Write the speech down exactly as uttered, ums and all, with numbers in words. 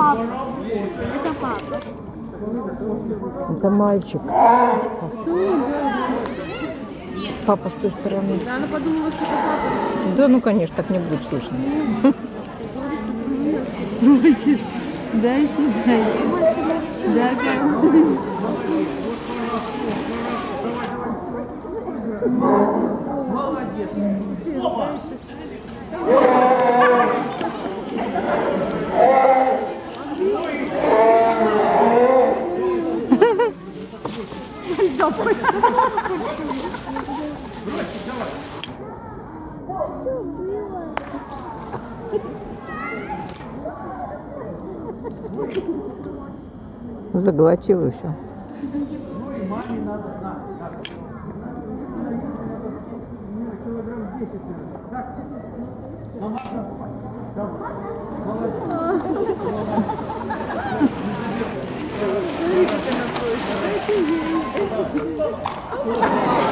папа. Это папа. Это мальчик. Папа с той стороны. Да, она подумала, что это папа. Да, ну конечно, так не будет слышно. Дайте, дайте, дайте. Да, Молодец. Опа. Заглотил и все. Ну и маме надо, на, так. Килограмм десять. Так, мамаша. Давай. Молодец.